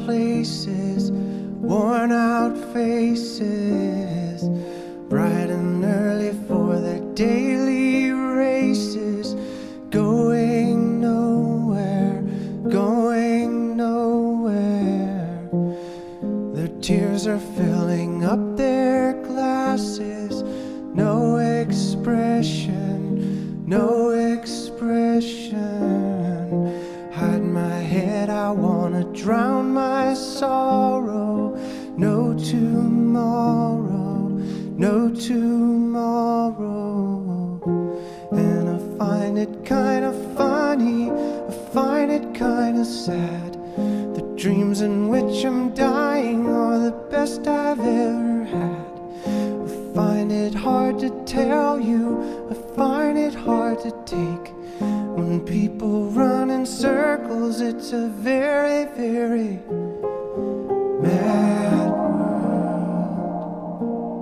places, worn out faces, bright and early for their daily races, going nowhere, going nowhere. Their tears are filling up their glasses, no expression, no expression. Hide my head, I wanna drown my sorrow. No tomorrow, no tomorrow. And I find it kinda funny, I find it kinda sad. The dreams in which I'm dying are the best I've ever had. I find it hard to tell you, I find it hard to take. When people run in circles, it's a very, very mad world.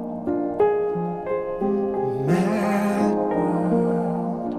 Mad world.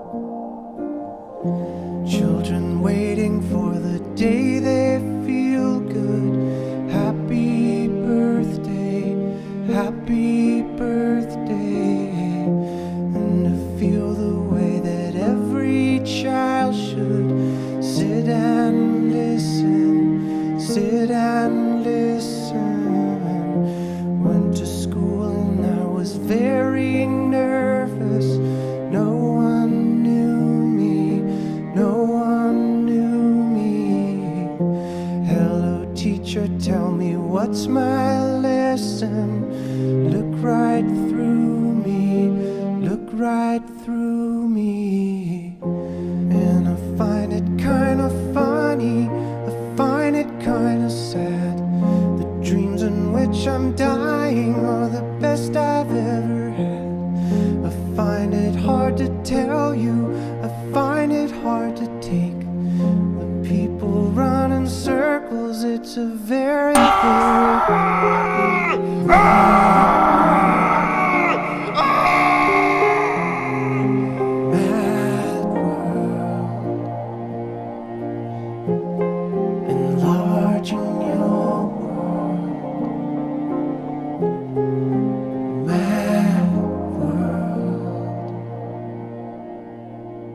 Children waiting for the day they feel good. Happy birthday, happy birthday. And to feel the way that every child should sit and listen, sit and listen. Went to school and I was very nervous. No one knew me, no one knew me. Hello teacher, tell me what's my lesson. Look right through me, look right through me. And I find it kinda funny, I find it kinda sad. The dreams in which I'm dying are the best I've ever had. I find it hard to tell you, I find it hard to take. When people run in circles, it's a very, very mad world. Enlarging your world. Mad world.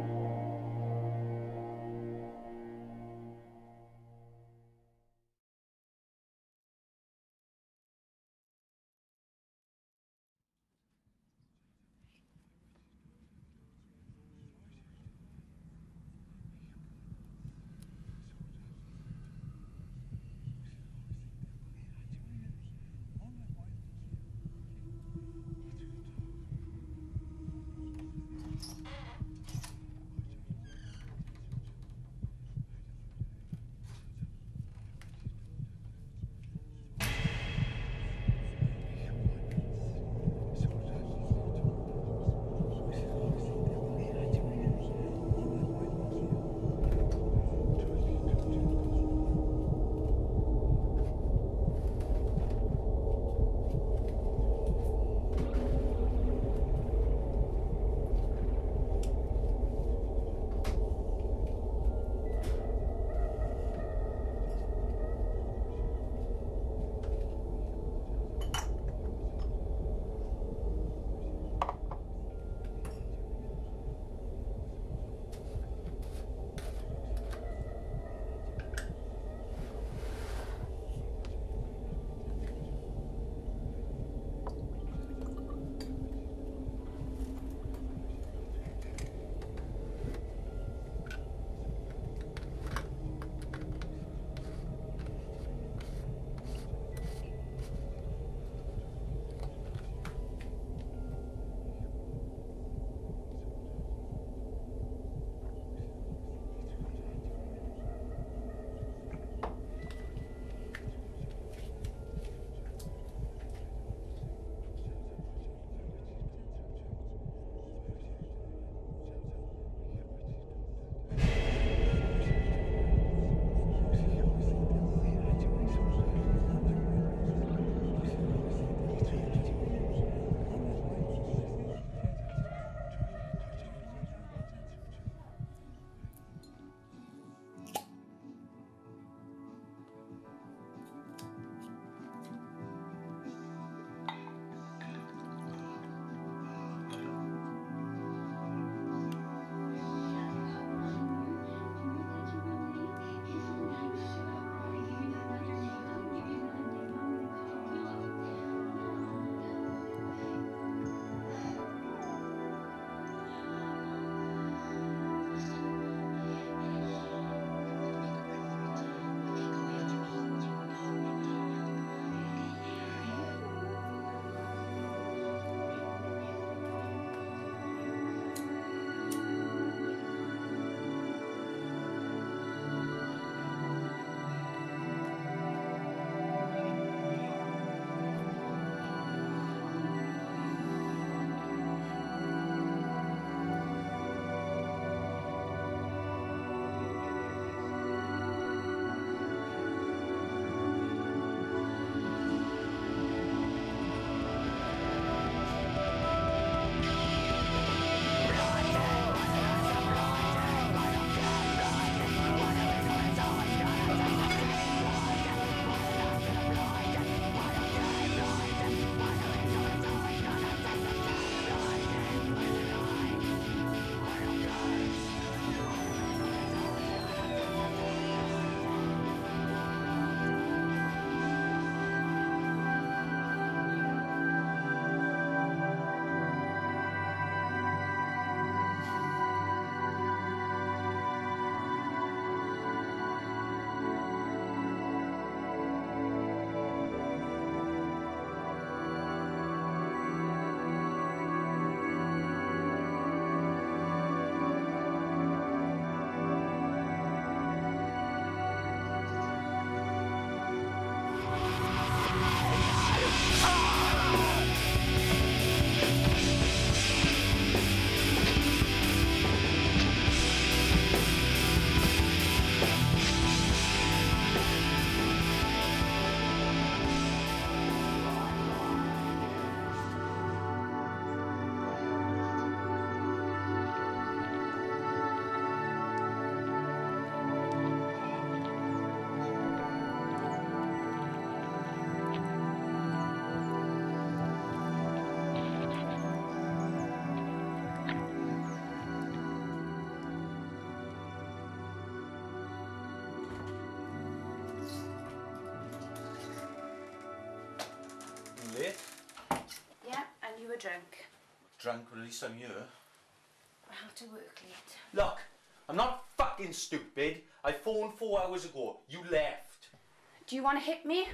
drink. Drunk, but at least I'm here. I have to work late. Look, I'm not fucking stupid. I phoned 4 hours ago. You left. Do you want to hit me?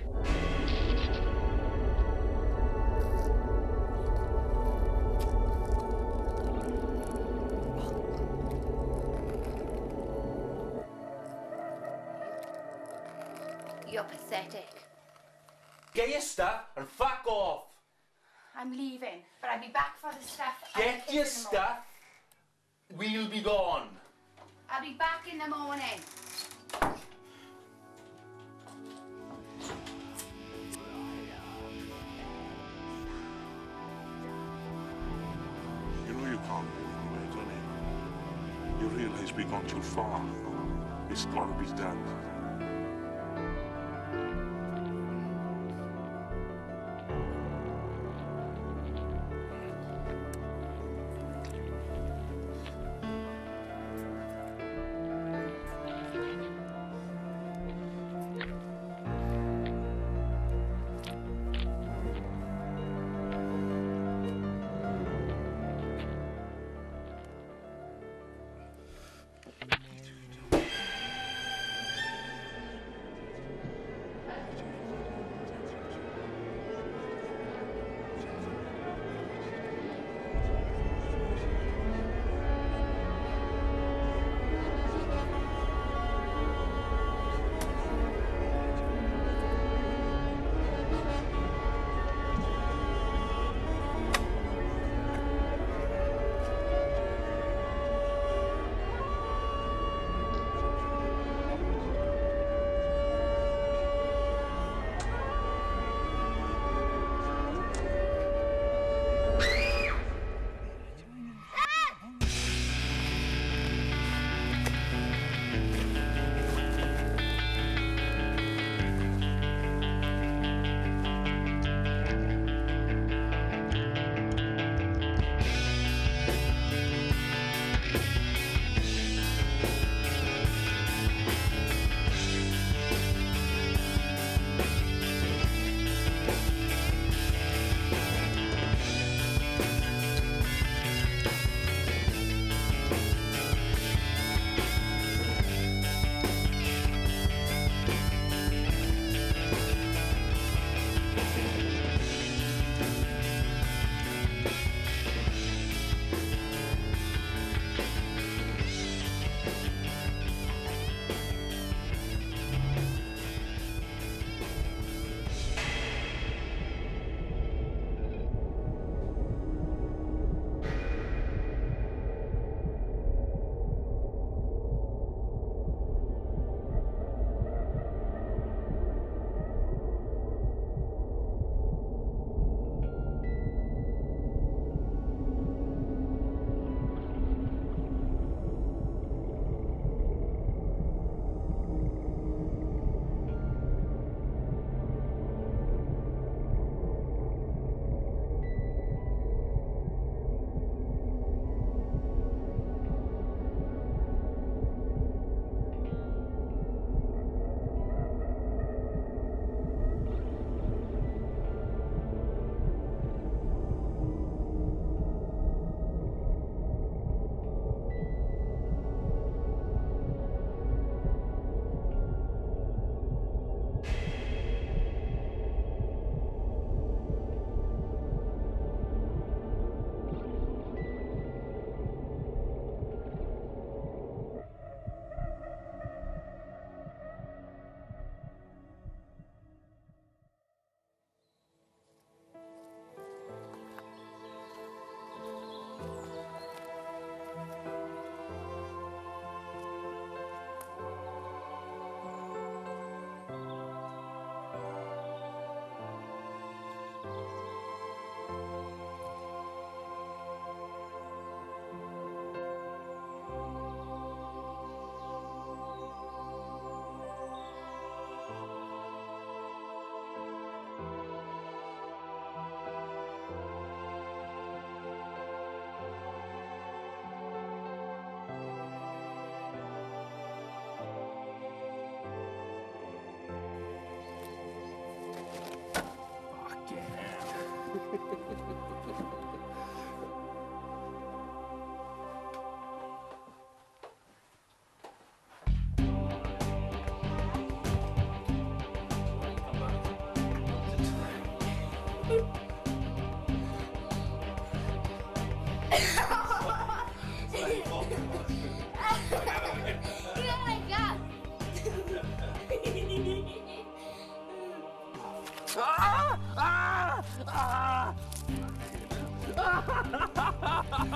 You're pathetic. Get your stuff and fuck off. I'm leaving, but I'll be back for the stuff. Get your stuff. We'll be gone. I'll be back in the morning. You know you can't walk away, don't you? You realise we've gone too far. It's got to be done.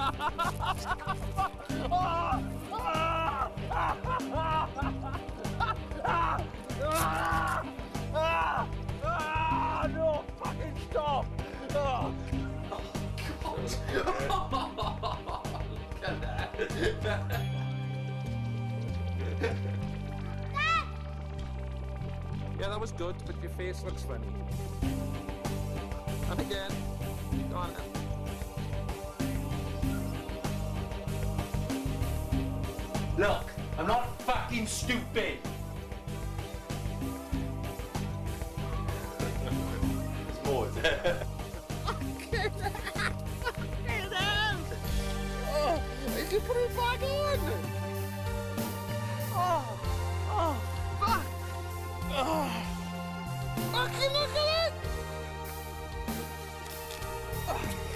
No, fucking stop! Oh. Look at that. Yeah, that was good, but your face looks funny. And again. Go on now. Look, I'm not fucking stupid. There's more, is there? Oh, did you put it back on? Oh, fuck! Oh, fucking look at it!